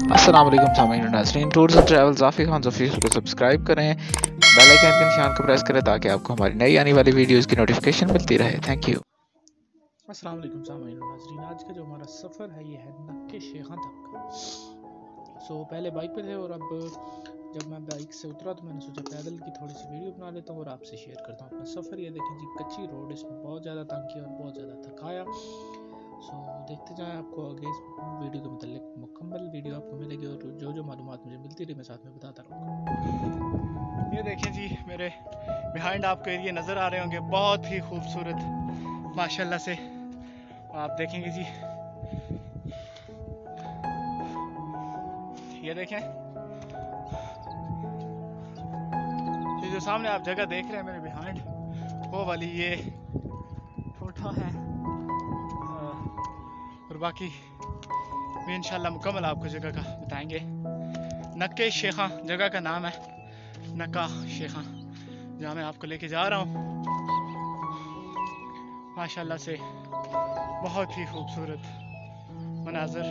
अस्सलाम वालेकुम सामीन नाज़रीन, tours and travels Afiq Khan official को सब्सक्राइब करें, बेल आइकन के निशान को प्रेस करें ताकि आपको हमारी नई आने वाली वीडियोस की नोटिफिकेशन मिलती रहे। Thank you. अस्सलाम वालेकुम सामीन नाज़रीन, आज का जो हमारा सफ़र है ये है नक्के शेखा तक। पहले बाइक पे थे और अब जब मैं बाइक से उतरा तो मैंने सोचा पैदल की थोड़ी सी वीडियो बना लेता हूँ और आपसे शेयर करता हूँ अपना सफ़र। ये देखें जी, कच्ची रोड, इसमें बहुत ज़्यादा तंग किया और बहुत ज़्यादा थकाया। देखते जाएं, आपको आगे इस वीडियो के मतलब मुकम्मल वीडियो आपको मिलेगी और जो जो मालूमात मुझे मिलती रही मैं साथ में बताता रहूँगा। ये देखें जी, मेरे बिहाइंड आपको एरिया नज़र आ रहे होंगे, बहुत ही खूबसूरत माशाल्लाह से आप देखेंगे जी। ये देखें, ये जो सामने आप जगह देख रहे हैं मेरे बिहाइंड, वो वाली ये कोठा है और बाकी भी इंशाल्लाह मुकम्मल आपको जगह का बताएंगे। नक्के शेखा जगह का नाम है, नक्का शेखा, जहाँ मैं आपको लेके जा रहा हूँ। माशाल्लाह से बहुत ही खूबसूरत मनाजर।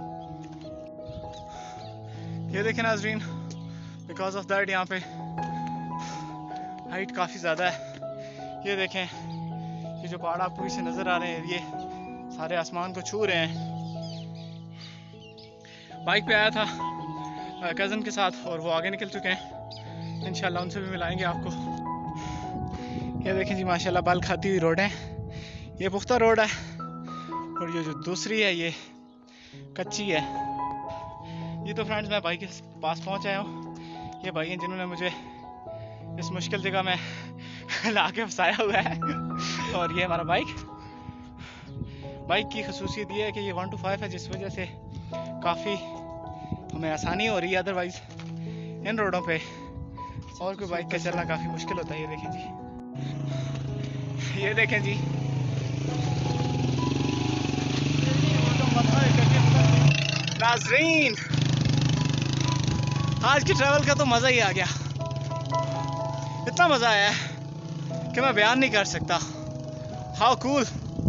ये देखें नाजरीन, बिकॉज ऑफ दैट यहाँ पे हाइट काफ़ी ज़्यादा है। ये देखें, ये जो पहाड़ आपको पीछे नज़र आ रहे हैं ये सारे आसमान को छू रहे हैं। बाइक पे आया था कज़न के साथ और वो आगे निकल चुके हैं, इंशाल्लाह उनसे भी मिलाएंगे आपको। ये देखें जी, माशाल्लाह बाल खाती हुई रोड है, ये पुख्ता रोड है और ये जो दूसरी है ये कच्ची है। ये तो फ्रेंड्स मैं भाई के पास पहुंच आया हूँ। ये भाई हैं जिन्होंने मुझे इस मुश्किल जगह में ला के फंसाया हुआ है और ये हमारा बाइक की खसूसियत ये है कि ये 1 to 5 है, जिस वजह से काफ़ी हमें आसानी हो रही है। अदरवाइज़ इन रोडों पे और कोई बाइक का चलना काफ़ी मुश्किल होता है। ये देखें जी, ये देखें जी, नाज़रीन आज की ट्रैवल का तो मज़ा ही आ गया। इतना मज़ा आया है कि मैं बयान नहीं कर सकता। हाउ कूल,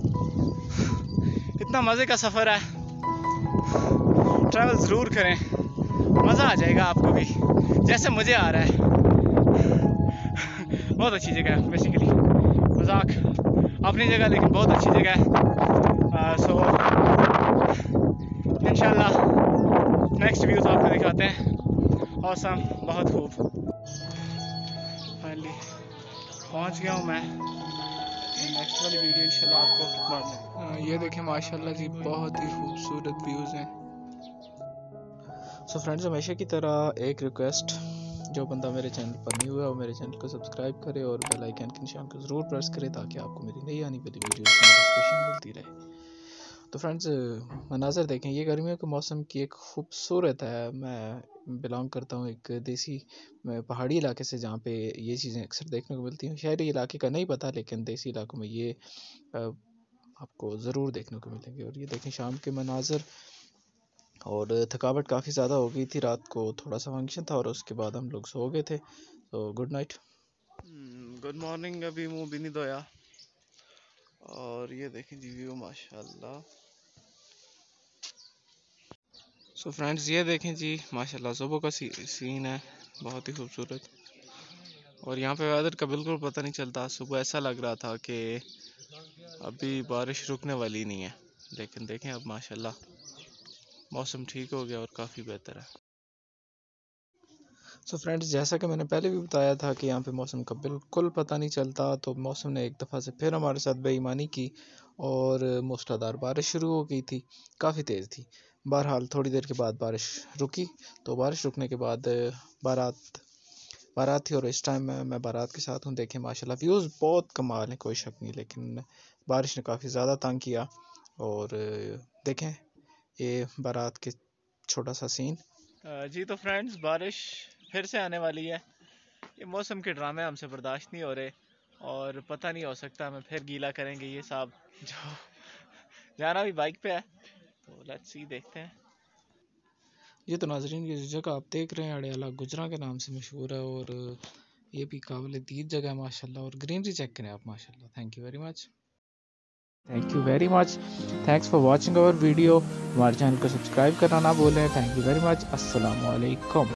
इतना मज़े का सफ़र है। ट्रैवल ज़रूर करें, मज़ा आ जाएगा आपको भी जैसे मुझे आ रहा है। बहुत अच्छी जगह है, बेसिकली मजाक अपनी जगह, लेकिन बहुत अच्छी जगह है। इंशाल्लाह नेक्स्ट व्यूज़ आपको दिखाते हैं। औसम, बहुत खूब। फाइनली पहुंच गया हूं मैं, नेक्स्ट वाली वीडियो इंशाल्लाह आपको बाद में। ये देखें माशाल्लाह जी, बहुत ही खूबसूरत व्यूज़ हैं। फ्रेंड्स, हमेशा की तरह एक रिक्वेस्ट, जो बंदा मेरे चैनल पर न्यू है वो मेरे चैनल को सब्सक्राइब करे और बेल आइकन के निशान को ज़रूर प्रेस करे ताकि आपको मेरी नई आने वाली वीडियो की नोटिफिकेशन मिलती रहे। तो फ्रेंड्स, मनाज़र देखें, ये गर्मियों के मौसम की एक खूबसूरत है। मैं बिलोंग करता हूँ एक देसी पहाड़ी इलाके से, जहाँ पे ये चीज़ें अक्सर देखने को मिलती हैं। शहरी इलाके का नहीं पता, लेकिन देसी इलाकों में ये आपको ज़रूर देखने को मिलेंगे। और ये देखें शाम के मनाज़र, और थकावट काफ़ी ज़्यादा हो गई थी, रात को थोड़ा सा फंक्शन था और उसके बाद हम लोग सो गए थे। तो गुड नाइट, गुड मॉर्निंग। अभी मुँह भी नहीं धोया और ये देखें जी व्यू माशाल्लाह। फ्रेंड्स, ये देखें जी माशाल्लाह सुबह का सीन है, बहुत ही खूबसूरत। और यहाँ पे वेदर का बिल्कुल पता नहीं चलता। सुबह ऐसा लग रहा था कि अभी बारिश रुकने वाली नहीं है, लेकिन देखें अब माशाल्लाह मौसम ठीक हो गया और काफ़ी बेहतर है। फ्रेंड्स, जैसा कि मैंने पहले भी बताया था कि यहाँ पे मौसम का बिल्कुल पता नहीं चलता, तो मौसम ने एक दफ़ा से फिर हमारे साथ बेईमानी की और मूसलाधार बारिश शुरू हो गई थी, काफ़ी तेज़ थी। बहरहाल थोड़ी देर के बाद बारिश रुकी, तो बारिश रुकने के बाद बारात थी और इस टाइम मैं बारात के साथ हूँ। देखें माशाल्लाह व्यूज़ बहुत कमाल है, कोई शक नहीं, लेकिन बारिश ने काफ़ी ज़्यादा तंग किया। और देखें ये बारात के छोटा सा सीन। जी तो फ्रेंड्स, बारिश फिर से आने वाली है। ये मौसम के ड्रामे हमसे बर्दाश्त नहीं हो रहे और पता नहीं, हो सकता हमें फिर गीला करेंगे ये साहब, जो जाना भी बाइक पे है। तो लेट्स सी, देखते हैं। ये तो नाजरीन, ये जगह आप देख रहे हैं अड़याला गुजरा के नाम से मशहूर है और ये भी काबिल दीद जगह है माशाल्लाह। और ग्रीनरी चेक करें आप माशाल्लाह। Thank you very much. Thank you very much, thanks for watching our video. हमारे चैनल को सब्सक्राइब करना ना भूलें। थैंक यू वेरी मच, अस्सलाम वालेकुम।